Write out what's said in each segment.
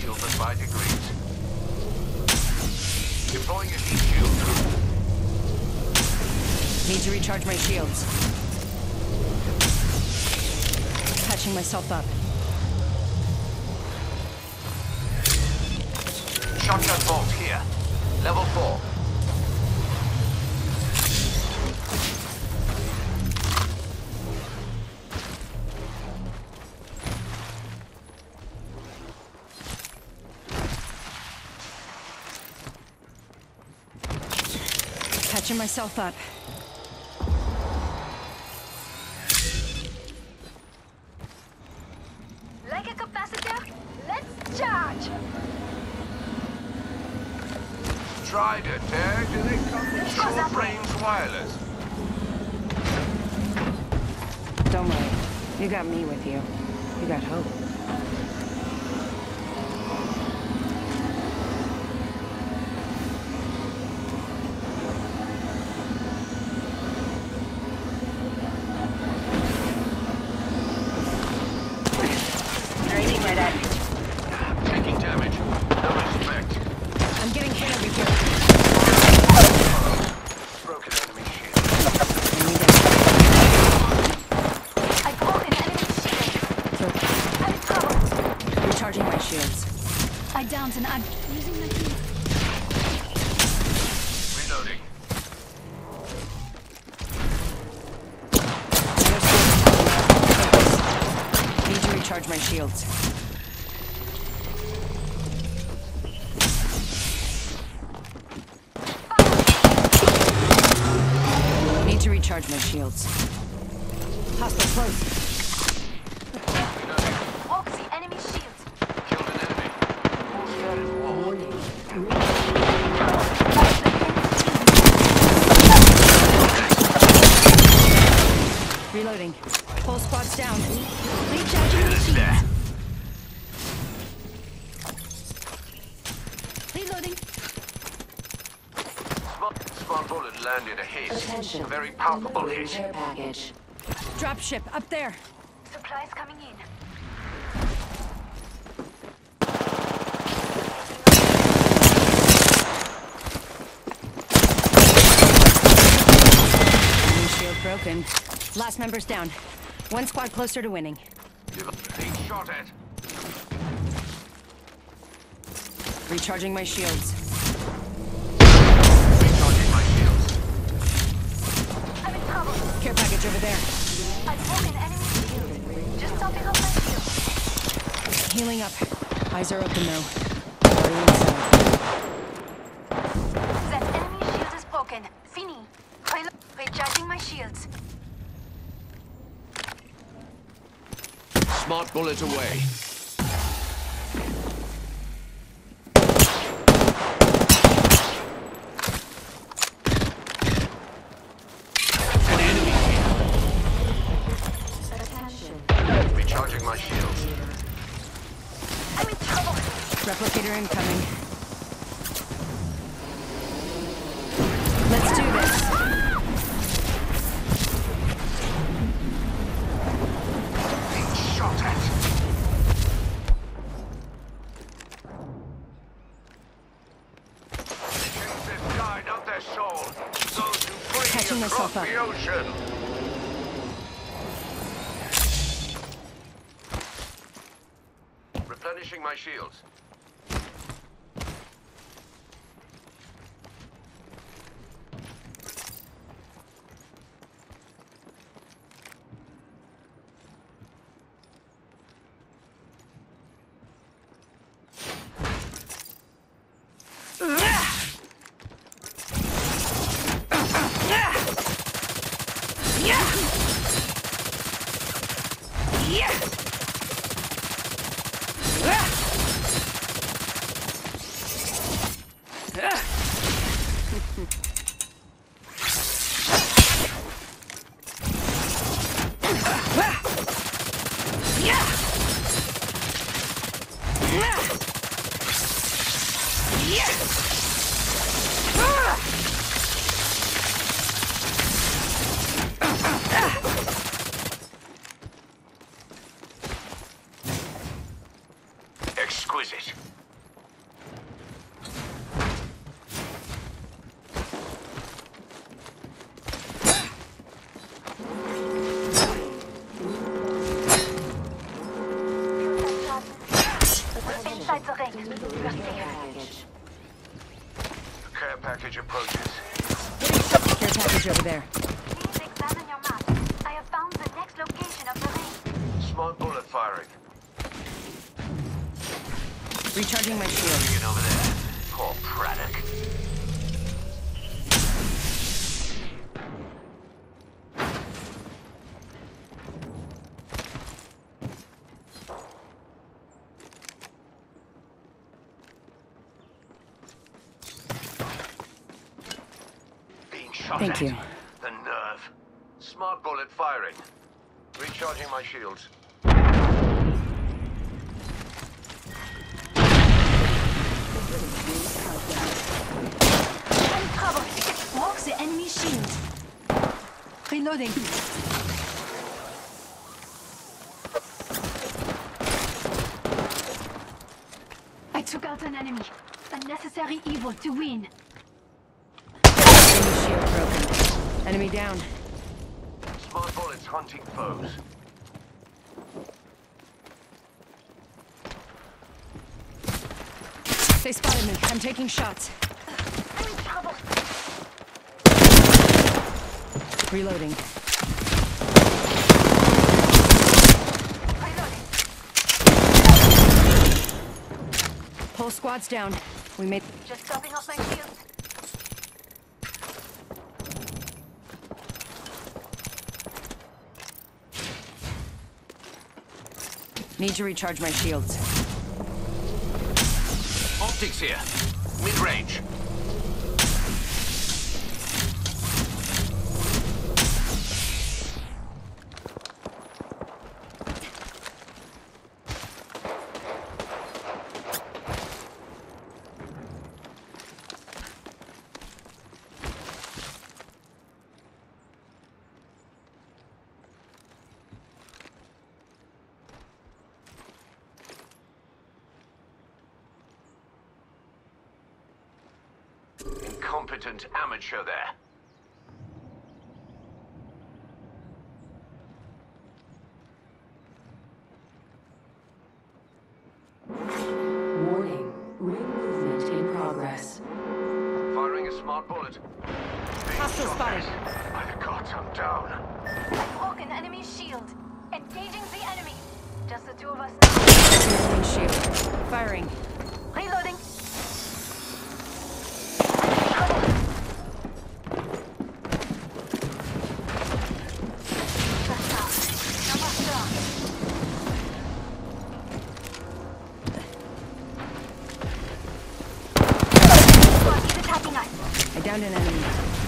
shield by degrees. Deploying a heat shield. Need to recharge my shields. Patching myself up. Shotgun bolt here. Level 4. Patching myself up. Like a capacitor, let's charge! Trident, eh? Do they come with short-range wireless? Don't worry. You got me with you. You got hope. Aiming right at you. Taking damage. No respect. I'm getting hit over here. Broken enemy shield. I broke an enemy shield. I'm in trouble. Recharging my shields. I downed an ad. Using my key. Reloading. Need to recharge my shields. Need to recharge my shields. Hostile close. Reloading. Broke the enemy shield. Killed an enemy. Reloading. Whole squad's down. Recharging my shields. Reloading. Smart bullet landed a hit. Attention. A very palpable Delivering hit. care package. Dropship up there. Supplies coming in. Enemy shield broken. Last member's down. One squad closer to winning. Being shot at. Recharging my shields. Recharging my shields. I'm in trouble. Care package over there. I broke an enemy shield. Just topping up my shield. Healing up. Eyes are open though. Already inside. That enemy shield is broken. Fini. Recharging my shields. Smart bullet away. An enemy Attention. here. Recharging my shields. I'm in trouble. Replicator incoming. Let's do this. Being shot at. The kings died, not their soul. Those who flee Catching across myself up. the ocean. Replenishing my shields. exquisite. We're inside the ring. We're safe. The care package approaches. Care package over there. Please examine your map. I have found the next location of the ring. Smart bullet firing. Recharging my shield. Get over there. Poor Braddock. Being shot Thank at. you. The nerve. Smart bullet firing. Recharging my shields. I'm in trouble. Walk the enemy shield. Reloading. I took out an enemy. A necessary evil to win. Enemy shield broken. Enemy down. Smart bullets hunting foes. They spotted me. I'm taking shots. I'm in trouble. Reloading. Reloading. Whole squad's down. We made... Just topping off my shield. Need to recharge my shields. Optics here. Mid-range. Incompetent amateur there. Warning. Ring movement in progress. Firing a smart bullet. Being Hostile shot spotted. at. By the gods, I'm down. I've broken enemy shield. Engaging the enemy. Just the two of us Enemy shield. Firing. now. Reloading. I downed an enemy.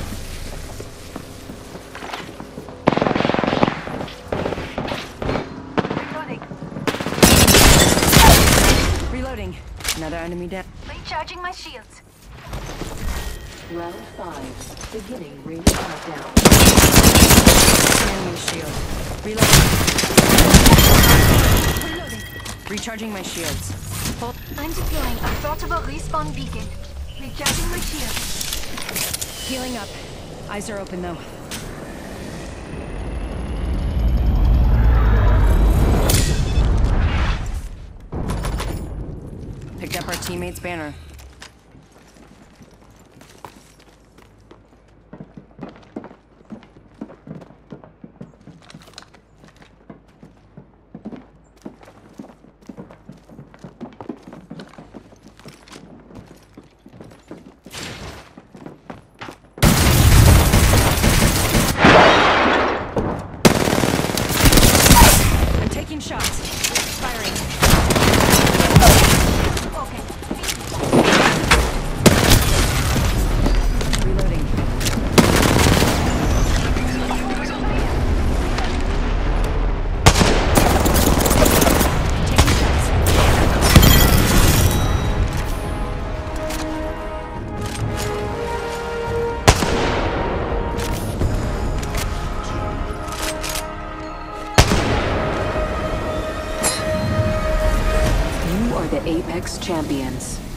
Reloading. Another enemy down. Recharging my shields. Round 5. Beginning ring countdown. Enemy shield. Reloading. Reloading. Recharging my shields. Hold. I'm deploying a portable respawn beacon. Recharging my shields. Healing up. Eyes are open though. Picked up our teammate's banner. I'm taking shots. Firing. Okay. Apex Champions.